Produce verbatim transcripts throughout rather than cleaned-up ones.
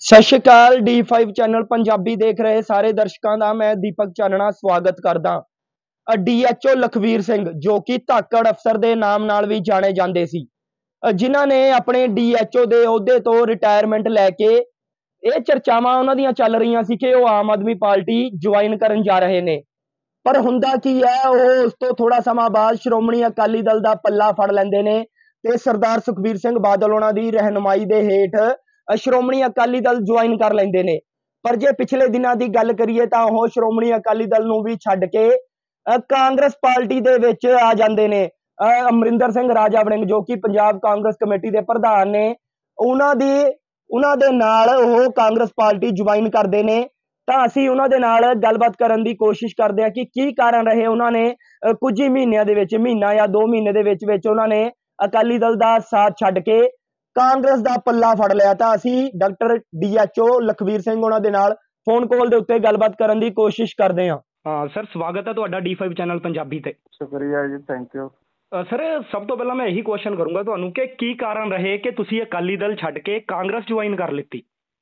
ਸਤਿ ਸ਼੍ਰੀ ਅਕਾਲ ਡੀ ਫਾਈਵ ਚੈਨਲ ਪੰਜਾਬੀ ਦੇਖ ਰਹੇ ਸਾਰੇ ਦਰਸ਼ਕਾਂ ਦਾ ਮੈਂ ਦੀਪਕ ਚਾਨਣਾ ਸਵਾਗਤ ਕਰਦਾ। D H O Lakhvir Singh ਜੋ ਕਿ ਧਾਕੜ ਅਫਸਰ ਦੇ ਨਾਮ ਨਾਲ ਵੀ ਜਾਣੇ ਜਾਂਦੇ ਸੀ, ਜਿਨ੍ਹਾਂ ਨੇ ਆਪਣੇ ਡੀ ਐਚ ਓ ਦੇ ਅਹੁਦੇ ਤੋਂ ਰਿਟਾਇਰਮੈਂਟ ਲੈ ਕੇ ਇਹ ਚਰਚਾਵਾਂ ਉਹਨਾਂ ਦੀਆਂ ਚੱਲ ਰਹੀਆਂ ਸੀ ਕਿ ਉਹ ਆਮ ਆਦਮੀ ਪਾਰਟੀ ਜੁਆਇਨ ਕਰਨ ਜਾ ਰਹੇ ਨੇ। ਪਰ ਹੁੰਦਾ ਕੀ ਹੈ, ਉਹ ਉਸ ਤੋਂ ਥੋੜਾ ਸਮਾਂ ਬਾਅਦ ਸ਼੍ਰੋਮਣੀ ਅਕਾਲੀ ਦਲ ਦਾ ਪੱਲਾ ਫੜ ਲੈਂਦੇ ਨੇ ਤੇ ਸਰਦਾਰ ਸੁਖਬੀਰ ਸਿੰਘ ਬਾਦਲ ਉਹਨਾਂ ਦੀ ਰਹਿਨੁਮਾਈ ਦੇ ਹੇਠ ਸ਼੍ਰੋਮਣੀ ਅਕਾਲੀ ਦਲ ਜੁਆਇਨ ਕਰ ਲੈਂਦੇ ਨੇ। ਪਰ ਜੇ ਪਿਛਲੇ ਦਿਨਾਂ ਦੀ ਗੱਲ ਕਰੀਏ ਤਾਂ ਉਹ ਸ਼੍ਰੋਮਣੀ ਅਕਾਲੀ ਦਲ ਨੂੰ ਵੀ ਛੱਡ ਕੇ ਕਾਂਗਰਸ ਪਾਰਟੀ ਦੇ ਵਿੱਚ ਆ ਜਾਂਦੇ ਨੇ। ਅਮਰਿੰਦਰ ਸਿੰਘ ਰਾਜਾ ਵੜਿੰਗ ਜੋ ਕਿ ਪੰਜਾਬ ਕਾਂਗਰਸ ਕਮੇਟੀ ਦੇ ਪ੍ਰਧਾਨ ਨੇ, ਉਹਨਾਂ ਦੀ ਉਹਨਾਂ ਦੇ ਨਾਲ ਉਹ ਕਾਂਗਰਸ ਪਾਰਟੀ ਜੁਆਇਨ ਕਰਦੇ ਨੇ। ਤਾਂ ਅਸੀਂ ਉਹਨਾਂ ਦੇ ਨਾਲ ਗੱਲਬਾਤ ਕਰਨ ਦੀ ਕੋਸ਼ਿਸ਼ ਕਰਦੇ ਹਾਂ ਕਿ ਕੀ ਕਾਰਨ ਰਹੇ ਉਹਨਾਂ ਨੇ ਕੁਝ ਹੀ ਮਹੀਨਿਆਂ ਦੇ ਵਿੱਚ, ਮਹੀਨਾ ਜਾਂ ਦੋ ਮਹੀਨੇ ਦੇ ਵਿੱਚ ਵਿੱਚ ਉਹਨਾਂ ਨੇ ਅਕਾਲੀ ਦਲ ਦਾ ਸਾਥ ਛੱਡ ਕੇ ਕਾਂਗਰਸ ਦਾ ਪੱਲਾ ਫੜ ਲਿਆ। ਤਾਂ ਅਸੀਂ doctor D H O Lakhvir Singh ਉਹਨਾਂ ਦੇ ਨਾਲ ਫੋਨ ਕਾਲ ਦੇ ਉੱਤੇ ਗੱਲਬਾਤ ਕਰਨ ਦੀ ਕੋਸ਼ਿਸ਼ ਕਰਦੇ ਹਾਂ। ਹਾਂ ਸਰ, ਸਵਾਗਤ ਹੈ ਤੁਹਾਡਾ ਡੀ ਫਾਈਵ ਚੈਨਲ ਪੰਜਾਬੀ ਤੇ। ਸ਼ੁਕਰੀਆ ਜੀ, ਥੈਂਕ ਯੂ। ਸਰ, ਸਭ ਤੋਂ ਪਹਿਲਾਂ ਮੈਂ ਇਹੀ ਕੁਐਸਚਨ ਕਰੂੰਗਾ ਤੁਹਾਨੂੰ ਕਿ ਕੀ ਕਾਰਨ ਰਹੇ ਕਿ ਤੁਸੀਂ ਅਕਾਲੀ ਦਲ ਛੱਡ ਕੇ ਕਾਂਗਰਸ ਜੁਆਇਨ ਕਰ ਲਿੱਤੀ?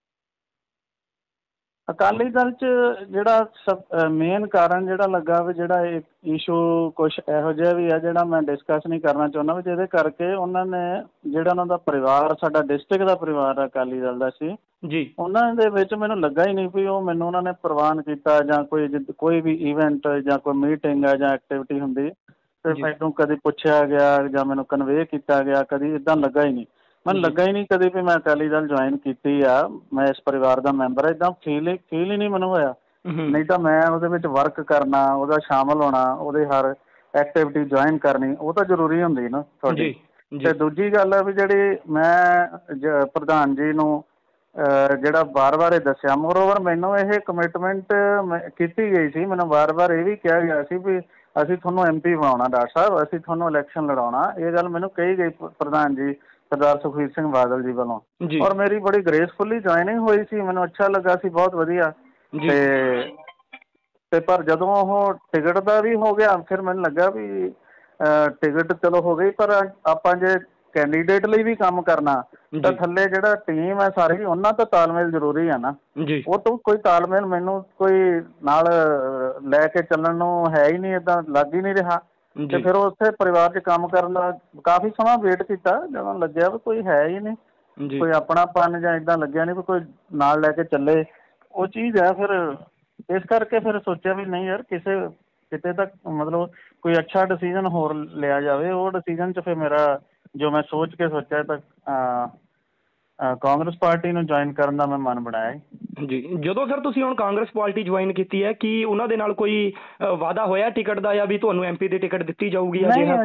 ਅਕਾਲੀ ਦਲ 'ਚ ਜਿਹੜਾ ਸਭ ਮੇਨ ਕਾਰਨ ਜਿਹੜਾ ਲੱਗਾ ਵੀ ਜਿਹੜਾ ਇਹ ਇਸ਼ੂ ਕੁਛ ਇਹੋ ਜਿਹਾ ਵੀ ਆ ਜਿਹੜਾ ਮੈਂ ਡਿਸਕਸ ਨਹੀਂ ਕਰਨਾ ਚਾਹੁੰਦਾ ਵੀ ਜਿਹਦੇ ਕਰਕੇ ਉਹਨਾਂ ਨੇ ਜਿਹੜਾ ਉਹਨਾਂ ਦਾ ਪਰਿਵਾਰ, ਸਾਡਾ ਡਿਸਟ੍ਰਿਕਟ ਦਾ ਪਰਿਵਾਰ ਅਕਾਲੀ ਦਲ ਦਾ ਸੀ ਜੀ, ਉਹਨਾਂ ਦੇ ਵਿੱਚ ਮੈਨੂੰ ਲੱਗਾ ਹੀ ਨਹੀਂ ਵੀ ਉਹ ਮੈਨੂੰ ਉਹਨਾਂ ਨੇ ਪ੍ਰਵਾਨ ਕੀਤਾ ਜਾਂ ਕੋਈ ਕੋਈ ਵੀ ਇਵੈਂਟ ਜਾਂ ਕੋਈ ਮੀਟਿੰਗ ਆ ਜਾਂ ਐਕਟੀਵਿਟੀ ਹੁੰਦੀ ਤੇ ਮੈਨੂੰ ਕਦੇ ਪੁੱਛਿਆ ਗਿਆ ਜਾਂ ਮੈਨੂੰ ਕਨਵੇ ਕੀਤਾ ਗਿਆ, ਕਦੀ ਇੱਦਾਂ ਲੱਗਾ ਹੀ ਨਹੀਂ। ਮੈਨੂੰ ਲੱਗਾ ਹੀ ਨਹੀਂ ਕਦੇ ਵੀ ਮੈਂ ਅਕਾਲੀ ਦਲ ਜੁਆਇਨ ਕੀਤੀ ਆ, ਮੈਂ ਇਸ ਪਰਿਵਾਰ ਦਾ ਮੈਂਬਰ ਆ, ਇੱਦਾਂ ਫੀਲ ਫੀਲ ਹੀ ਨਹੀਂ ਮੈਨੂੰ ਹੋਇਆ। ਨਹੀਂ ਤਾਂ ਮੈਂ ਉਹਦੇ ਵਿੱਚ ਵਰਕ ਕਰਨਾ, ਉਹਦਾ ਸ਼ਾਮਲ ਹੋਣਾ, ਉਹਦੇ ਹਰ ਐਕਟੀਵਿਟੀ ਜੁਆਇਨ ਕਰਨੀ, ਉਹ ਤਾਂ ਜ਼ਰੂਰੀ ਹੁੰਦੀ ਨਾ ਤੁਹਾਡੀ। ਤੇ ਦੂਜੀ ਗੱਲ ਆ ਵੀ ਜਿਹੜੀ ਮੈਂ ਪ੍ਰਧਾਨ ਜੀ ਨੂੰ ਜਿਹੜਾ ਵਾਰ ਵਾਰ ਇਹ ਦੱਸਿਆ, ਮੋਰਓਵਰ ਮੈਨੂੰ ਇਹ ਕਮਿਟਮੈਂਟ ਕੀਤੀ ਗਈ ਸੀ, ਮੈਨੂੰ ਵਾਰ ਵਾਰ ਇਹ ਵੀ ਕਿਹਾ ਗਿਆ ਸੀ ਵੀ ਅਸੀਂ ਤੁਹਾਨੂੰ ਐਮ ਪੀ ਬਣਾਉਣਾ ਡਾਕਟਰ ਸਾਹਿਬ, ਅਸੀਂ ਤੁਹਾਨੂੰ ਇਲੈਕਸ਼ਨ ਲੜਾਉਣਾ। ਇਹ ਗੱਲ ਮੈਨੂੰ ਕਹੀ ਗਈ ਪ੍ਰਧਾਨ ਜੀ ਸਰਦਾਰ ਸੁਖਬੀਰ ਸਿੰਘ ਬਾਦਲ ਜੀ ਵੱਲੋਂ, ਔਰ ਮੇਰੀ ਬੜੀ ਗ੍ਰੇਸਫੁਲੀ ਜੁਆਇਨਿੰਗ ਹੋਈ ਸੀ, ਮੈਨੂੰ ਅੱਛਾ ਲੱਗਾ ਸੀ, ਬਹੁਤ ਵਧੀਆ। ਤੇ ਤੇ ਪਰ ਜਦੋਂ ਉਹ ਟਿਕਟ ਦਾ ਵੀ ਹੋ ਗਿਆ, ਫਿਰ ਮੈਨੂੰ ਲੱਗਾ ਵੀ ਟਿਕਟ ਚਲੋ ਹੋ ਗਈ, ਪਰ ਆਪਾਂ ਜੇ ਕੈਂਡੀਡੇਟ ਲਈ ਵੀ ਕੰਮ ਕਰਨਾ ਤਾਂ ਥੱਲੇ ਜਿਹੜਾ ਟੀਮ ਹੈ ਸਾਰੀ, ਉਹਨਾਂ ਤੋਂ ਤਾਲਮੇਲ ਜ਼ਰੂਰੀ ਆ ਨਾ। ਉਹ ਤੋਂ ਕੋਈ ਤਾਲਮੇਲ ਮੈਨੂੰ ਕੋਈ ਨਾਲ ਲੈ ਕੇ ਚੱਲਣ ਨੂੰ ਹੈ ਹੀ ਨਹੀਂ, ਏਦਾਂ ਲੱਗ ਹੀ ਨਹੀਂ ਰਿਹਾ। ਤੇ ਫਿਰ ਉੱਥੇ ਪਰਿਵਾਰ 'ਚ ਕੰਮ ਕਰਨ ਦਾ ਕਾਫੀ ਸਮਾਂ ਵੇਟ ਕੀਤਾ, ਜਦੋਂ ਲੱਗਿਆ ਵੀ ਕੋਈ ਹੈ ਹੀ ਨਹੀਂ, ਕੋਈ ਆਪਣਾਪਨ ਜਾਂ ਇੱਦਾਂ ਲੱਗਿਆ ਨਹੀਂ ਵੀ ਕੋਈ ਨਾਲ ਲੈ ਕੇ ਚੱਲੇ, ਉਹ ਚੀਜ਼ ਹੈ। ਫਿਰ ਇਸ ਕਰਕੇ ਫਿਰ ਸੋਚਿਆ ਵੀ ਨਹੀਂ ਯਾਰ, ਕਿਸੇ ਕਿਤੇ ਤੱਕ ਮਤਲਬ ਕੋਈ ਅੱਛਾ ਡਿਸੀਜ਼ਨ ਹੋਰ ਲਿਆ ਜਾਵੇ। ਉਹ ਡਿਸੀਜ਼ਨ 'ਚ ਫਿਰ ਮੇਰਾ ਜੋ ਮੈਂ ਸੋਚ ਕੇ ਸੋਚਿਆ ਤਾਂ ਕਾਂਗਰਸ ਪਾਰਟੀ ਨੂੰ ਜੁਆਇਨ ਕਰਨ ਦਾ ਮੈਂ ਮਨ ਬਣਾਇਆ ਜੀ। ਜਦੋਂ ਸਰ ਤੁਸੀਂ ਹੁਣ ਕਾਂਗਰਸ ਪਾਰਟੀ ਜੁਆਇਨ ਕੀਤੀ ਹੈ, ਕੀ ਉਹਨਾਂ ਦੇ ਨਾਲ ਕੋਈ ਵਾਅਦਾ ਹੋਇਆ ਟਿਕਟ ਦਾ ਜਾਂ ਵੀ ਤੁਹਾਨੂੰ ਐਮ ਪੀ ਦੀ ਟਿਕਟ ਦਿੱਤੀ ਜਾਊਗੀ?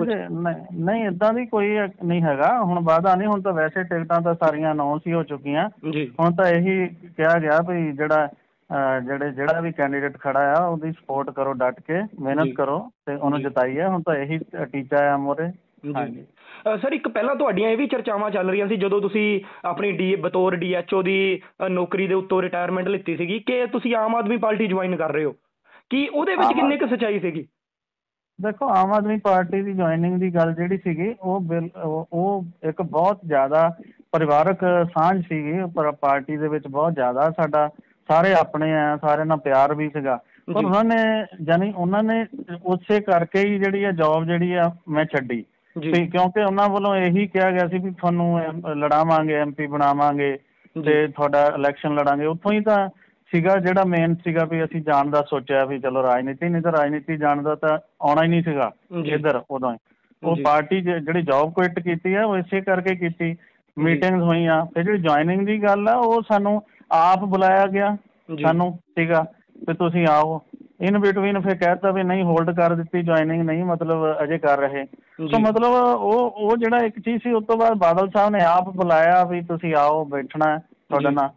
ਨਹੀਂ, ਏਦਾਂ ਦੀ ਕੋਈ ਨਹੀਂ ਹੈਗਾ ਹੁਣ ਵਾਅਦਾ ਨਹੀਂ। ਹੁਣ ਤਾਂ ਵੈਸੇ ਟਿਕਟਾਂ ਤਾਂ ਸਾਰੀਆਂ ਅਨਾਊਂਸ ਹੀ ਹੋ ਚੁੱਕੀਆਂ। ਹੁਣ ਤਾਂ ਇਹੀ ਕਿਹਾ ਗਿਆ ਵੀ ਜਿਹੜਾ ਜਿਹੜੇ ਜਿਹੜਾ ਵੀ ਕੈਂਡੀਡੇਟ ਖੜਾ ਆ ਉਹਦੀ ਸਪੋਰਟ ਕਰੋ, ਡਟ ਕੇ ਮਿਹਨਤ ਕਰੋ ਤੇ ਉਹਨੂੰ ਜਿਤਾਈਏ। ਹੁਣ ਤਾਂ ਇਹੀ ਟੀਚਾ ਆ ਮੋਰੇ। ਹਾਂਜੀ ਸਰ, ਇੱਕ ਪਹਿਲਾਂ ਤੁਹਾਡੀਆਂ ਇਹ ਵੀ ਚਰਚਾਵਾਂ ਚੱਲ ਰਹੀਆਂ ਸੀ ਜਦੋਂ ਤੁਸੀਂ ਆਪਣੀ ਡੀ ਬਤੌਰ ਡੀ ਐਚ ਓ ਦੀ ਨੌਕਰੀ ਦੇ ਉੱਤੋਂ ਰਿਟਾਇਰਮੈਂਟ ਲਿੱਤੀ ਸੀਗੀ ਕਿ ਤੁਸੀਂ ਆਮ ਆਦਮੀ ਪਾਰਟੀ ਜੁਆਇਨ ਕਰ ਰਹੇ ਹੋ, ਕੀ ਉਹਦੇ ਵਿੱਚ ਕਿੰਨੀ ਕੁ ਸੱਚਾਈ ਸੀਗੀ? ਦੇਖੋ, ਆਮ ਆਦਮੀ ਪਾਰਟੀ ਦੀ ਜੁਆਇਨਿੰਗ ਦੀ ਗੱਲ ਜਿਹੜੀ ਸੀਗੀ ਉਹ ਬਿਲ ਉਹ ਇੱਕ ਬਹੁਤ ਜ਼ਿਆਦਾ ਪਰਿਵਾਰਕ ਸਾਂਝ ਸੀਗੀ ਪਾਰਟੀ ਦੇ ਵਿੱਚ, ਬਹੁਤ ਜ਼ਿਆਦਾ ਸਾਡਾ ਸਾਰੇ ਆਪਣੇ ਆ, ਸਾਰਿਆਂ ਨਾਲ ਪਿਆਰ ਵੀ ਸੀਗਾ। ਪਰ ਉਹਨਾਂ ਨੇ ਜਾਨੀ ਉਹਨਾਂ ਨੇ ਉਸੇ ਕਰਕੇ ਹੀ ਜਿਹੜੀ ਆ ਜੋਬ ਜਿਹੜੀ ਆ ਮੈਂ ਛੱਡੀ, ਕਿਉਂਕਿ ਉਹਨਾਂ ਵੱਲੋਂ ਇਹੀ ਕਿਹਾ ਗਿਆ ਸੀ ਵੀ ਤੁਹਾਨੂੰ ਲੜਾਵਾਂਗੇ, ਐਮ ਪੀ ਬਣਾਵਾਂਗੇ ਤੇ ਤੁਹਾਡਾ ਇਲੈਕਸ਼ਨ ਲੜਾਂਗੇ। ਉੱਥੋਂ ਹੀ ਤਾਂ ਸੀਗਾ ਜਿਹੜਾ ਮੇਨ ਸੀਗਾ ਵੀ ਅਸੀਂ ਜਾਣ ਦਾ ਸੋਚਿਆ ਵੀ ਚਲੋ ਰਾਜਨੀਤੀ, ਨਹੀਂ ਤਾਂ ਰਾਜਨੀਤੀ ਜਾਣ ਦਾ ਤਾਂ ਆਉਣਾ ਹੀ ਨਹੀਂ ਸੀਗਾ ਇੱਧਰ। ਉਦੋਂ ਹੀ ਉਹ ਪਾਰਟੀ ਜਿਹੜੀ ਜੋਬ ਕੁਇਟ ਕੀਤੀ ਆ ਉਹ ਇਸੇ ਕਰਕੇ ਕੀਤੀ, ਮੀਟਿੰਗਸ ਹੋਈਆਂ। ਤੇ ਜਿਹੜੀ ਜੁਆਇਨਿੰਗ ਦੀ ਗੱਲ ਆ ਉਹ ਸਾਨੂੰ ਆਪ ਬੁਲਾਇਆ ਗਿਆ, ਸਾਨੂੰ ਸੀਗਾ ਵੀ ਤੁਸੀਂ ਆਓ। ਇਨ ਬਿਟਵੀਨ ਫਿਰ ਕਹਿ ਦਿੱਤਾ ਵੀ ਨਹੀਂ, ਹੋਲਡ ਕਰ ਦਿੱਤੀ ਜੁਆਇਨਿੰਗ, ਨਹੀਂ ਮਤਲਬ ਅਜੇ ਕਰ ਰਹੇ। ਸੋ ਮਤਲਬ ਉਹ ਉਹ ਜਿਹੜਾ ਇੱਕ ਚੀਜ਼ ਸੀ, ਉਸ ਤੋਂ ਬਾਅਦ ਬਾਦਲ ਸਾਹਿਬ ਨੇ ਆਪ ਬੁਲਾਇਆ ਵੀ ਤੁਸੀਂ ਆਓ, ਬੈਠਣਾ ਤੁਹਾਡੇ ਨਾਲ।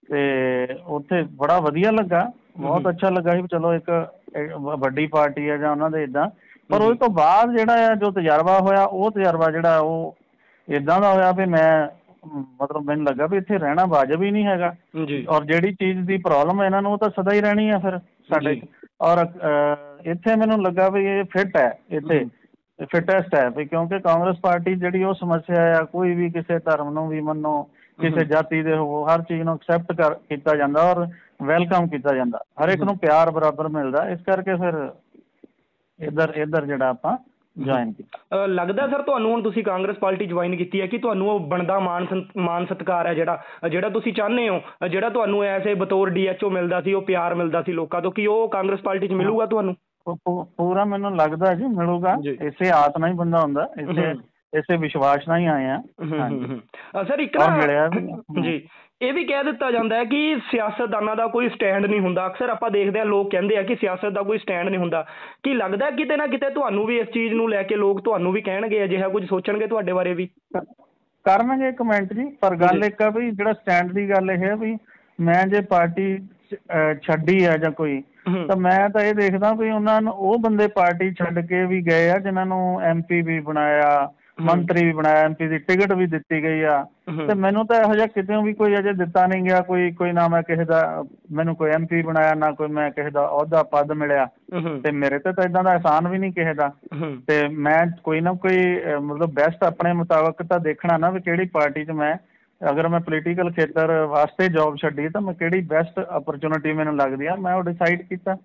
ਤੇ ਉੱਥੇ ਬੜਾ ਵਧੀਆ ਲੱਗਾ, ਬਹੁਤ ਅੱਛਾ ਲੱਗਾ ਸੀ। ਚਲੋ ਇੱਕ ਵੱਡੀ ਪਾਰਟੀ ਹੈ ਜਾਂ ਉਹਨਾਂ ਦੇ ਇੱਦਾਂ। ਪਰ ਉਸ ਤੋਂ ਬਾਅਦ ਜਿਹੜਾ ਆ ਜੋ ਤਜਰਬਾ ਹੋਇਆ, ਉਹ ਤਜਰਬਾ ਜਿਹੜਾ ਉਹ ਇੱਦਾਂ ਦਾ ਹੋਇਆ ਵੀ ਮੈਂ ਮਤਲਬ ਮੈਨੂੰ ਲੱਗਾ ਵੀ ਇੱਥੇ ਰਹਿਣਾ ਵਾਜਬ ਹੀ ਨਹੀਂ ਹੈਗਾ। ਔਰ ਜਿਹੜੀ ਚੀਜ਼ ਦੀ ਪ੍ਰੋਬਲਮ ਹੈ ਇਹਨਾਂ ਨੂੰ ਉਹ ਤਾਂ ਸਦਾ ਹੀ ਰਹਿਣੀ ਆ ਫਿਰ ਸਾਡੇ। ਔਰ ਇੱਥੇ ਮੈਨੂੰ ਲੱਗਾ ਵੀ ਇਹ ਫਿੱਟ ਹੈ, ਇੱਥੇ ਫਿਟੈਸਟ ਹੈ ਵੀ, ਕਿਉਂਕਿ ਕਾਂਗਰਸ ਪਾਰਟੀ ਜਿਹੜੀ ਉਹ ਸਮੱਸਿਆ ਆ ਕੋਈ ਵੀ ਕਿਸੇ ਧਰਮ ਨੂੰ ਵੀ ਮੰਨੋ ਕਿਸੇ ਜਾਤੀ ਦੇ ਹੋਵੋ, ਹਰ ਚੀਜ਼ ਨੂੰ ਐਕਸੈਪਟ ਕਰ ਕੀਤਾ ਜਾਂਦਾ ਔਰ ਵੈਲਕਮ ਕੀਤਾ ਜਾਂਦਾ, ਹਰ ਇੱਕ ਨੂੰ ਪਿਆਰ ਬਰਾਬਰ ਮਿਲਦਾ। ਇਸ ਕਰਕੇ ਫਿਰ ਇੱਧਰ ਇੱਧਰ ਜਿਹੜਾ ਆਪਾਂ ਜੁਆਇਨ ਕੀਤਾ। ਲੱਗਦਾ ਸਰ ਤੁਹਾਨੂੰ ਹੁਣ ਤੁਸੀਂ ਕਾਂਗਰਸ ਪਾਰਟੀ ਜੁਆਇਨ ਕੀਤੀ ਹੈ ਕਿ ਤੁਹਾਨੂੰ ਉਹ ਬਣਦਾ ਮਾਨ ਮਾਨ ਸਤਿਕਾਰ ਹੈ ਜਿਹੜਾ ਜਿਹੜਾ ਤੁਸੀਂ ਚਾਹੁੰਦੇ ਹੋ, ਜਿਹੜਾ ਤੁਹਾਨੂੰ ਐਸੇ ਬਤੌਰ ਡੀ ਐਚ ਓ ਮਿਲਦਾ ਸੀ, ਉਹ ਪਿਆਰ ਮਿਲਦਾ ਸੀ ਲੋਕਾਂ ਤੋਂ, ਕਿ ਉਹ ਕਾਂਗਰਸ ਪਾਰਟੀ 'ਚ ਮਿਲੂਗਾ ਤੁਹਾਨੂੰ? ਪੂਰਾ ਮੈਨੂੰ ਲੱਗਦਾ ਜੀ ਮਿਲੂਗਾ। ਇਸੇ ਆਸ ਨਾਲ ਹੀ ਬੰਦਾ ਹੁੰਦਾ, ਇਸੇ ਇਸੇ ਵਿਸ਼ਵਾਸ ਨਾਲ ਹੀ ਆਏ ਆ ਸਰ। ਇੱਕ ਨਾ ਮਿਲਿਆ ਜੀ, ਇਹ ਵੀ ਕਹਿ ਦਿੱਤਾ ਜਾਂਦਾ ਹੈ ਕਿ ਸਿਆਸਤਦਾਨਾਂ ਦਾ ਕੋਈ ਸਟੈਂਡ ਨਹੀਂ ਹੁੰਦਾ। ਅਕਸਰ ਆਪਾਂ ਦੇਖਦੇ ਹਾਂ ਲੋਕ ਕਹਿੰਦੇ ਆ ਕਿ ਸਿਆਸਤ ਦਾ ਕੋਈ ਸਟੈਂਡ ਨਹੀਂ ਹੁੰਦਾ। ਕੀ ਲੱਗਦਾ ਕਿਤੇ ਨਾ ਕਿਤੇ ਤੁਹਾਨੂੰ ਵੀ ਇਸ ਚੀਜ਼ ਨੂੰ ਲੈ ਕੇ ਲੋਕ ਤੁਹਾਨੂੰ ਵੀ ਕਹਿਣਗੇ, ਅਜਿਹਾ ਕੁਝ ਸੋਚਣਗੇ ਤੁਹਾਡੇ ਬਾਰੇ ਵੀ? ਕਰਨਗੇ ਕਮੈਂਟ ਜੀ, ਪਰ ਗੱਲ ਇੱਕ ਆ ਵੀ ਜਿਹੜਾ ਸਟੈਂਡ ਦੀ ਗੱਲ ਇਹ ਹੈ ਵੀ ਮੈਂ ਜੇ ਪਾਰਟੀ ਛੱਡੀ ਆ ਜਾਂ ਕੋਈ, ਤਾਂ ਮੈਂ ਤਾਂ ਇਹ ਦੇਖਦਾ ਵੀ ਉਹਨਾਂ ਨੂੰ ਉਹ ਬੰਦੇ ਪਾਰਟੀ ਛੱਡ ਕੇ ਵੀ ਗਏ ਆ ਜਿਨ੍ਹਾਂ ਨੂੰ ਐਮ ਪੀ ਵੀ ਬਣਾਇਆ, ਮੰਤਰੀ ਵੀ ਬਣਾਇਆ, ਐਮ ਪੀ ਦੀ ਟਿਕਟ ਵੀ ਦਿੱਤੀ ਗਈ ਆ, ਤੇ ਮੈਨੂੰ ਤਾਂ ਇਹੋ ਜਿਹਾ ਕਿਤੇ ਵੀ ਕੋਈ ਅਜੇ ਦਿੱਤਾ ਨਹੀਂ ਗਿਆ। ਕੋਈ ਕੋਈ ਨਾ ਮੈਂ ਕਿਸੇ ਦਾ ਮੈਨੂੰ ਕੋਈ ਐਮ ਪੀ ਬਣਾਇਆ, ਨਾ ਕੋਈ ਮੈਂ ਕਿਸੇ ਦਾ ਅਹੁਦਾ ਪਦ ਮਿਲਿਆ, ਤੇ ਮੇਰੇ ਤੇ ਤਾਂ ਏਦਾਂ ਦਾ ਅਹਿਸਾਨ ਵੀ ਨਹੀਂ ਕਿਸੇ ਦਾ। ਤੇ ਮੈਂ ਕੋਈ ਨਾ ਕੋਈ ਮਤਲਬ ਬੈਸਟ ਆਪਣੇ ਮੁਤਾਬਕ ਤਾਂ ਦੇਖਣਾ ਨਾ ਵੀ ਕਿਹੜੀ ਪਾਰਟੀ 'ਚ ਮੈਂ, ਅਗਰ ਮੈਂ ਪੋਲੀਟੀਕਲ ਖੇਤਰ ਵਾਸਤੇ ਜੋਬ ਛੱਡੀ ਤਾਂ ਮੈਂ ਕਿਹੜੀ ਬੈਸਟ ਅਪਰਚੁਨਿਟੀ ਮੈਨੂੰ ਲੱਗਦੀ ਆ, ਮੈਂ ਉਹ ਡਿਸਾਈਡ ਕੀਤਾ।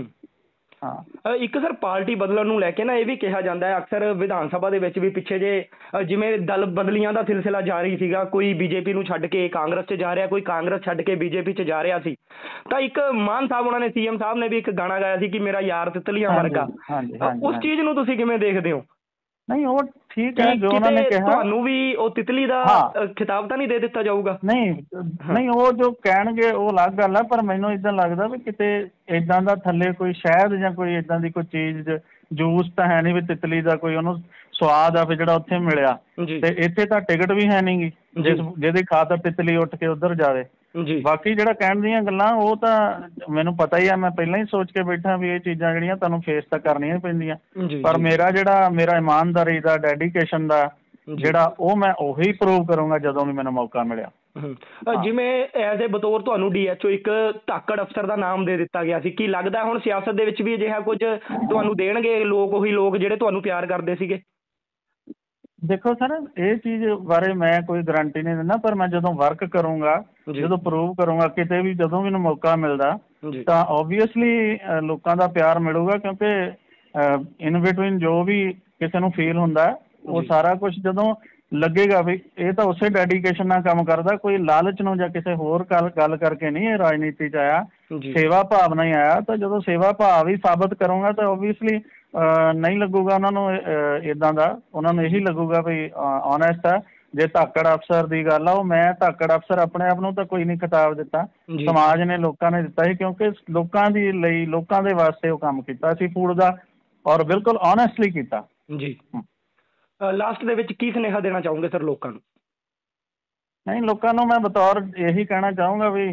ਹਾਂ, ਇੱਕ ਸਰ ਪਾਰਟੀ ਬਦਲਣ ਨੂੰ ਲੈ ਕੇ ਨਾ ਇਹ ਵੀ ਕਿਹਾ ਜਾਂਦਾ ਹੈ ਅਕਸਰ ਵਿਧਾਨ ਸਭਾ ਦੇ ਵਿੱਚ ਵੀ, ਪਿੱਛੇ ਜੇ ਜਿਵੇਂ ਦਲ ਬਦਲੀਆਂ ਦਾ ਸਿਲਸਿਲਾ ਜਾਰੀ ਸੀਗਾ, ਕੋਈ ਬੀਜੇਪੀ ਨੂੰ ਛੱਡ ਕੇ ਕਾਂਗਰਸ 'ਚ ਜਾ ਰਿਹਾ, ਕੋਈ ਕਾਂਗਰਸ ਛੱਡ ਕੇ ਬੀਜੇਪੀ 'ਚ ਜਾ ਰਿਹਾ ਸੀ, ਤਾਂ ਇੱਕ ਮਾਨ ਸਾਹਿਬ ਉਹਨਾਂ ਨੇ, ਸੀਐਮ ਸਾਹਿਬ ਨੇ ਵੀ ਇੱਕ ਗਾਣਾ ਗਾਇਆ ਸੀ ਕਿ ਮੇਰਾ ਯਾਰ ਤਿਤਲੀਆਂ ਵਰਗਾ। ਉਸ ਚੀਜ਼ ਨੂੰ ਤੁਸੀਂ ਕਿਵੇਂ ਦੇਖਦੇ ਹੋ? ਨਹੀਂ ਉਹ ਠੀਕ ਹੈ ਜੋ ਉਹਨਾਂ ਨੇ ਕਿਹਾ, ਤੁਹਾਨੂੰ ਵੀ ਉਹ ਤਿਤਲੀ ਦਾ ਖਿਤਾਬ ਤਾਂ ਨਹੀਂ ਦੇ ਦਿੱਤਾ ਜਾਊਗਾ? ਨਹੀਂ ਨਹੀਂ, ਉਹ ਜੋ ਕਹਿਣਗੇ ਉਹ ਅਲੱਗ ਗੱਲ ਆ, ਪਰ ਮੈਨੂੰ ਏਦਾਂ ਲੱਗਦਾ ਵੀ ਕਿਤੇ ਏਦਾਂ ਦਾ ਥੱਲੇ ਕੋਈ ਸ਼ਹਿਦ ਜਾਂ ਕੋਈ ਏਦਾਂ ਦੀ ਕੋਈ ਚੀਜ਼, ਜੂਸ ਤਾਂ ਹੈ ਨਹੀਂ ਵੀ ਤਿਤਲੀ ਦਾ ਕੋਈ ਉਹਨੂੰ ਸਵਾਦ ਆ ਫਿਰ ਜਿਹੜਾ ਉੱਥੇ ਮਿਲਿਆ। ਤੇ ਇੱਥੇ ਤਾਂ ਟਿਕਟ ਵੀ ਹੈ ਨਹੀਂ ਗੀ ਜਿਸ ਜਿਹਦੀ ਖਾਤਰ ਤਿਤਲੀ ਉੱਠ ਕੇ ਉੱਧਰ ਜਾਵੇ। ਬਾਕੀ ਜਿਹੜਾ ਕਹਿਣ ਦੀਆਂ ਗੱਲਾਂ ਉਹ ਤਾਂ ਮੈਨੂੰ ਪਤਾ ਹੀ ਆ, ਮੈਂ ਪਹਿਲਾਂ ਹੀ ਸੋਚ ਕੇ ਬੈਠਾ ਵੀ ਇਹ ਚੀਜ਼ਾਂ ਜਿਹੜੀਆਂ ਤੁਹਾਨੂੰ ਫੇਸ ਤਾਂ ਕਰਨੀਆਂ ਹੀ ਪੈਂਦੀਆਂ। ਪਰ ਮੇਰਾ ਜਿਹੜਾ ਮੇਰਾ ਇਮਾਨਦਾਰੀ ਦਾ, ਡੈਡੀਕੇਸ਼ਨ ਦਾ ਜਿਹੜਾ, ਉਹ ਮੈਂ ਉਹੀ ਪ੍ਰੂਵ ਕਰੂੰਗਾ ਜਦੋਂ ਵੀ ਮੈਨੂੰ ਮੌਕਾ ਮਿਲਿਆ। ਜਿਵੇਂ ਐਜ਼ ਏ ਬਤੌਰ ਤੁਹਾਨੂੰ ਡੀ ਐਚ ਓ ਇੱਕ ਧਾਕੜ ਅਫਸਰ ਦਾ ਨਾਮ ਦੇ ਦਿੱਤਾ ਗਿਆ ਸੀ, ਕੀ ਲੱਗਦਾ ਹੁਣ ਸਿਆਸਤ ਦੇ ਵਿੱਚ ਵੀ ਅਜਿਹਾ ਕੁਝ ਤੁਹਾਨੂੰ ਦੇਣਗੇ ਲੋਕ, ਉਹੀ ਲੋਕ ਜਿਹੜੇ ਤੁਹਾਨੂੰ ਪਿਆਰ ਕਰਦੇ ਸੀਗੇ? ਦੇਖੋ ਸਰ, ਇਹ ਚੀਜ਼ ਬਾਰੇ ਮੈਂ ਕੋਈ ਗਰੰਟੀ ਨਹੀਂ ਦਿੰਦਾ, ਪਰ ਮੈਂ ਜਦੋਂ ਵਰਕ ਕਰੂੰਗਾ, ਜਦੋਂ ਪ੍ਰੂਵ ਕਰੂੰਗਾ ਕਿਤੇ ਵੀ, ਜਦੋਂ ਮੈਨੂੰ ਮੌਕਾ ਮਿਲਦਾ, ਤਾਂ ਓਬਵੀਅਸਲੀ ਲੋਕਾਂ ਦਾ ਪਿਆਰ ਮਿਲੂਗਾ। ਕਿਉਂਕਿ ਇਨ ਬਿਟਵੀਨ ਜੋ ਵੀ ਕਿਸੇ ਨੂੰ ਫੀਲ ਹੁੰਦਾ, ਉਹ ਸਾਰਾ ਕੁਛ ਜਦੋਂ ਲੱਗੇਗਾ ਵੀ ਇਹ ਤਾਂ ਉਸੇ ਡੈਡੀਕੇਸ਼ਨ ਨਾਲ ਕੰਮ ਕਰਦਾ, ਕੋਈ ਲਾਲਚ ਨੂੰ ਜਾਂ ਕਿਸੇ ਹੋਰ ਗੱਲ ਗੱਲ ਕਰਕੇ ਨਹੀਂ ਇਹ ਰਾਜਨੀਤੀ 'ਚ ਆਇਆ, ਸੇਵਾ ਭਾਵ ਨਾਲ ਹੀ ਆਇਆ। ਤਾਂ ਜਦੋਂ ਸੇਵਾ ਭਾਵ ਹੀ ਸਾਬਤ ਕਰੂੰਗਾ ਤਾਂ ਓਬਵੀਅਸਲੀ ਨਹੀਂ ਲੱਗੂਗਾ ਉਹਨਾਂ ਨੂੰ ਇੱਦਾਂ ਦਾ, ਉਹਨਾਂ ਨੂੰ ਇਹੀ ਲੱਗੂਗਾ ਵੀ ਓਨੈਸਟ ਆ। ਜੇ ਧਾਕੜ ਅਫਸਰ ਦੀ ਗੱਲ ਆ, ਉਹ ਮੈਂ ਧਾਕੜ ਅਫਸਰ ਆਪਣੇ ਆਪ ਨੂੰ ਤਾਂ ਕੋਈ ਨਹੀਂ ਖਿਤਾਬ ਦਿੱਤਾ, ਸਮਾਜ ਨੇ, ਲੋਕਾਂ ਨੇ ਦਿੱਤਾ ਸੀ, ਕਿਉਂਕਿ ਲੋਕਾਂ ਦੀ ਲਈ, ਲੋਕਾਂ ਦੇ ਵਾਸਤੇ ਉਹ ਕੰਮ ਕੀਤਾ ਸੀ ਫੂਡ ਦਾ, ਔਰ ਬਿਲਕੁਲ ਓਨੈਸਟਲੀ ਕੀਤਾ ਜੀ। ਲਾਸਟ ਦੇ ਵਿੱਚ ਕੀ ਸੁਨੇਹਾ ਦੇਣਾ ਚਾਹੋਗੇ ਸਰ ਲੋਕਾਂ ਨੂੰ? ਨਹੀਂ, ਲੋਕਾਂ ਨੂੰ ਮੈਂ ਬਤੌਰ ਇਹੀ ਕਹਿਣਾ ਚਾਹੂੰਗਾ ਵੀ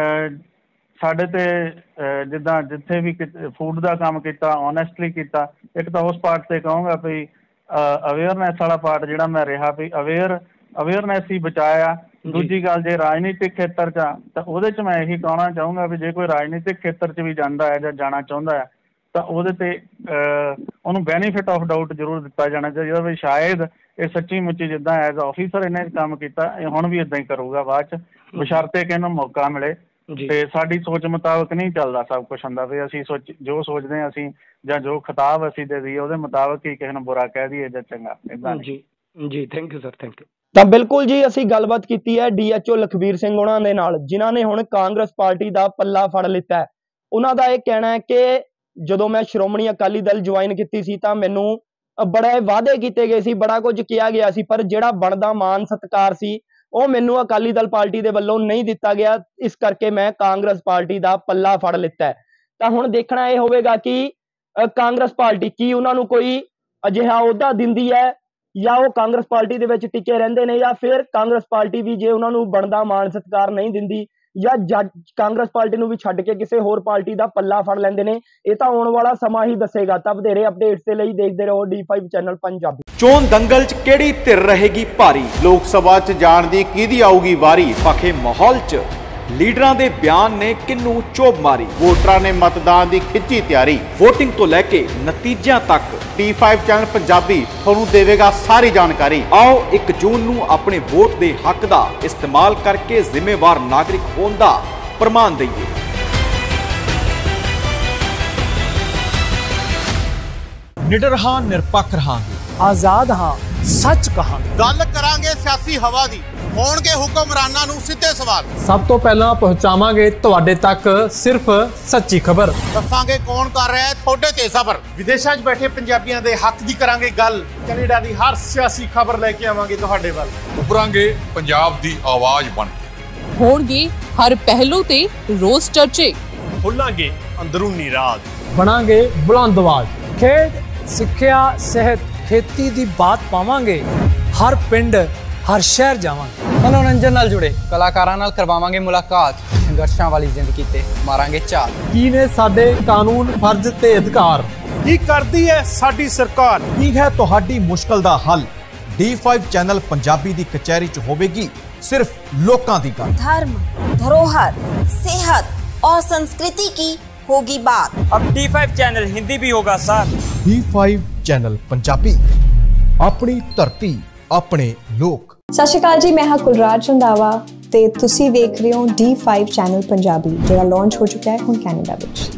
ਸਾਡੇ ਤੇ ਜਿੱਦਾਂ ਜਿੱਥੇ ਵੀ ਫੂਡ ਦਾ ਕੰਮ ਕੀਤਾ, ਓਨੈਸਟਲੀ ਕੀਤਾ। ਇੱਕ ਤਾਂ ਉਸ ਪਾਰਟ 'ਤੇ ਕਹੂੰਗਾ ਵੀ ਅਵੇਅਰਨੈਸ ਵਾਲਾ ਪਾਰਟ ਜਿਹੜਾ ਮੈਂ ਰਿਹਾ ਵੀ ਅਵੇਅਰ ਅਵੇਅਰਨੈਸ ਹੀ ਬਚਾਇਆ। ਦੂਜੀ ਗੱਲ, ਜੇ ਰਾਜਨੀਤਿਕ ਖੇਤਰ 'ਚ ਆ ਤਾਂ ਉਹਦੇ 'ਚ ਮੈਂ ਇਹੀ ਕਹਿਣਾ ਚਾਹੂੰਗਾ ਵੀ ਜੇ ਕੋਈ ਰਾਜਨੀਤਿਕ ਖੇਤਰ 'ਚ ਵੀ ਜਾਂਦਾ ਹੈ ਜਾਂ ਜਾਣਾ ਚਾਹੁੰਦਾ ਹੈ ਤਾਂ ਉਹਦੇ 'ਤੇ ਉਹਨੂੰ ਬੈਨੀਫਿਟ ਆਫ ਡਾਊਟ ਜ਼ਰੂਰ ਦਿੱਤਾ ਜਾਣਾ ਚਾਹੀਦਾ ਵੀ ਸ਼ਾਇਦ ਇਹ ਸੱਚੀ ਮੁੱਚੀ ਜਿੱਦਾਂ ਐਜ਼ ਆਫਿਸਰ ਇਹਨੇ ਕੰਮ ਕੀਤਾ, ਇਹ ਹੁਣ ਵੀ ਇੱਦਾਂ ਹੀ ਕਰੂਗਾ ਬਾਅਦ 'ਚ, ਬਸ਼ਰਤੇ ਕਿ ਇਹਨੂੰ ਮੌਕਾ ਮਿਲੇ। ਤੇ ਸਾਡੀ ਸੋਚ ਮੁਤਾਬਕ ਨਹੀਂ ਚੱਲਦਾ ਸਭ ਕੁਛ ਹੁੰਦਾ ਵੀ ਅਸੀਂ ਸੋਚ ਜੋ ਸੋਚਦੇ ਹਾਂ ਅਸੀਂ, ਜਾਂ ਜੋ ਖਿਤਾਬ ਅਸੀਂ ਦੇ ਦਈਏ ਉਹਦੇ ਮੁਤਾਬਕ ਹੀ ਕਿਸੇ ਨੂੰ ਬੁਰਾ ਕਹਿ ਦਈਏ ਜਾਂ ਚੰਗਾ, ਇੱਦਾਂ। ਜੀ ਜੀ, thank you sir, thank you. ਤਾਂ ਬਿਲਕੁਲ ਜੀ, ਅਸੀਂ ਗੱਲਬਾਤ ਕੀਤੀ ਹੈ D H O Lakhbir Singh ਉਹਨਾਂ ਦੇ ਨਾਲ, ਜਿਨ੍ਹਾਂ ਨੇ ਹੁਣ ਕਾਂਗਰਸ ਪਾਰਟੀ ਦਾ ਪੱਲਾ ਫੜ ਲਿੱਤਾ ਹੈ। ਉਹਨਾਂ ਦਾ ਇਹ ਕਹਿਣਾ ਹੈ ਕਿ ਜਦੋਂ ਮੈਂ ਸ਼੍ਰੋਮਣੀ ਅਕਾਲੀ ਦਲ ਜੁਆਇਨ ਕੀਤੀ ਸੀ ਤਾਂ ਮੈਨੂੰ ਬੜੇ ਵਾਅਦੇ ਕੀਤੇ ਗਏ ਸੀ, ਬੜਾ ਕੁਝ ਕਿਹਾ ਗਿਆ ਸੀ, ਪਰ ਜਿਹੜਾ ਬਣਦਾ ਮਾਨ ਸਤਿਕਾਰ ਸੀ ਉਹ ਮੈਨੂੰ ਅਕਾਲੀ ਦਲ ਪਾਰਟੀ ਦੇ ਵੱਲੋਂ ਨਹੀਂ ਦਿੱਤਾ ਗਿਆ। ਇਸ ਕਰਕੇ ਮੈਂ ਕਾਂਗਰਸ ਪਾਰਟੀ ਦਾ ਪੱਲਾ ਫੜ ਲਿੱਤਾ ਹੈ। ਤਾਂ ਹੁਣ ਦੇਖਣਾ ਇਹ ਹੋਵੇਗਾ ਕਿ ਕਾਂਗਰਸ ਪਾਰਟੀ ਕੀ ਉਹਨਾਂ ਨੂੰ ਕੋਈ ਅਜਿਹਾ ਅਹੁਦਾ ਦਿੰਦੀ ਹੈ, ਜਾਂ ਉਹ ਕਾਂਗਰਸ ਪਾਰਟੀ ਦੇ ਵਿੱਚ ਟਿਕੇ ਰਹਿੰਦੇ ਨੇ, ਜਾਂ ਫਿਰ ਕਾਂਗਰਸ ਪਾਰਟੀ ਵੀ ਜੇ ਉਹਨਾਂ ਨੂੰ ਬਣਦਾ ਮਾਣ ਸਤਿਕਾਰ ਨਹੀਂ ਦਿੰਦੀ, ਜਾਂ ਕਾਂਗਰਸ ਪਾਰਟੀ ਨੂੰ ਵੀ ਛੱਡ ਕੇ ਕਿਸੇ ਹੋਰ ਪਾਰਟੀ ਦਾ ਪੱਲਾ ਫੜ ਲੈਂਦੇ ਨੇ। ਇਹ ਤਾਂ ਆਉਣ ਵਾਲਾ ਸਮਾਂ ਹੀ ਦੱਸੇਗਾ। ਤਾਂ ਵਧੇਰੇ ਅਪਡੇਟਸ ਦੇ ਲਈ ਦੇਖਦੇ ਰਹੋ ਡੀ ਫਾਈਵ ਚੈਨਲ ਪੰਜਾਬੀ। ਚੋਣ ਦੰਗਲ 'ਚ ਕਿਹੜੀ ਧਿਰ ਰਹੇਗੀ ਭਾਰੀ, ਲੋਕ ਸਭਾ 'ਚ ਜਾਣ ਦੀ ਕਿਹਦੀ ਆਊਗੀ ਵਾਰੀ, ਪਖੇ ਮਾਹੌਲ 'ਚ ਲੀਡਰਾਂ ਦੇ ਬਿਆਨ ਨੇ ਕਿੰਨੂੰ ਚੋਭ ਮਾਰੀ। ਵੋਟਰਾਂ ਨੇ ਮਤਦਾਨ ਦੀ ਖਿੱਚੀ ਤਿਆਰੀ। ਵੋਟਿੰਗ ਤੋਂ ਲੈ ਕੇ ਨਤੀਜਿਆਂ ਤੱਕ ਟੀ ਫਾਈਵ ਚੈਨਲ ਪੰਜਾਬੀ ਤੁਹਾਨੂੰ ਦੇਵੇਗਾ ਸਾਰੀ ਜਾਣਕਾਰੀ। ਆਓ ਇੱਕ ਜੂਨ ਨੂੰ ਆਪਣੇ ਵੋਟ ਦੇ ਹੱਕ ਦਾ ਇਸਤੇਮਾਲ ਕਰਕੇ ਜ਼ਿੰਮੇਵਾਰ ਨਾਗਰਿਕ ਹੋਣ ਦਾ ਪ੍ਰਮਾਣ ਦਈਏ। ਨਿਡਰ ਹਾਂ, ਨਿਰਪੱਖ ਰਹਾਂਗੇ, ਆਜ਼ਾਦ ਹਾਂ, ਸੱਚ ਕਹਾਂਗੇ। ਗੱਲ ਕਰਾਂਗੇ ਸਿਆਸੀ ਹਵਾ ਦੀ, ਹੋਣਗੇ ਹੁਕਮਰਾਨਾਂ ਨੂੰ ਸਿੱਧੇ ਸਵਾਲ। ਸਭ ਤੋਂ ਪਹਿਲਾਂ ਪਹੁੰਚਾਵਾਂਗੇ ਤੁਹਾਡੇ ਤੱਕ ਸਿਰਫ ਸੱਚੀ ਖਬਰ। ਦੱਸਾਂਗੇ ਕੌਣ ਕਰ ਰਿਹਾ ਹੈ ਤੁਹਾਡੇ ਤੇ ਸਬਰ। ਵਿਦੇਸ਼ਾਂ 'ਚ ਬੈਠੇ ਪੰਜਾਬੀਆਂ ਦੇ ਹੱਕ ਦੀ ਕਰਾਂਗੇ ਗੱਲ। ਕੈਨੇਡਾ ਦੀ ਹਰ ਸਿਆਸੀ ਖਬਰ ਲੈ ਕੇ ਆਵਾਂਗੇ ਤੁਹਾਡੇ ਵੱਲ। ਉਭਰਾਂਗੇ ਪੰਜਾਬ ਦੀ ਆਵਾਜ਼ ਬਣ ਕੇ। ਹੋਣਗੇ ਹਰ ਪਹਿਲੂ ਤੇ ਰੋਜ਼ ਚਰਚੇ। ਖੋਲਾਂਗੇ ਅੰਦਰੂਨੀ ਰਾਜ, ਬਣਾਂਗੇ ਬੁਲੰਦ ਆਵਾਜ਼। ਖੇਡ, ਸਿੱਖਿਆ, ਸਿਹਤ, ਖੇਤੀ ਦੀ ਬਾਤ ਪਾਵਾਂਗੇ। ਹਰ ਪਿੰਡ, ਹਰ ਸ਼ਹਿਰ ਜਾਵਾਂਗੇ। ਮਨੋਰੰਜਨ ਨਾਲ ਜੁੜੇ ਕਲਾਕਾਰਾਂ ਨਾਲ ਕਰਵਾਵਾਂਗੇ ਮੁਲਾਕਾਤ। ਸੰਘਰਸ਼ਾਂ ਵਾਲੀ ਜ਼ਿੰਦਗੀ ਤੇ ਮਾਰਾਂਗੇ ਝਾਤ। ਕੀ ਨੇ ਸਾਡੇ ਕਾਨੂੰਨ, ਫਰਜ਼ ਤੇ ਅਧਿਕਾਰ? ਕੀ ਕਰਦੀ ਹੈ ਸਾਡੀ ਸਰਕਾਰ? ਕੀ ਹੈ ਤੁਹਾਡੀ ਮੁਸ਼ਕਲ ਦਾ ਹੱਲ? ਡੀ ਫਾਈਵ ਚੈਨਲ ਪੰਜਾਬੀ ਦੀ ਕਚਹਿਰੀ 'ਚ ਹੋਵੇਗੀ सिर्फ लोकां दी गल। धर्म, धरोहर, सेहत और संस्कृति की होगी बात। अब डी फाइव चैनल हिंदी भी होगा sir. D five channel Punjabi, अपनी धरती, अपने लोक। सत श्री अकाल जी, मैं हाँ कुलराज रंधावा ते तुसी वेख रहे हो डी फाइव चैनल पंजाबी, जिहड़ा लॉन्च हो चुका है हुण कैनेडा विच।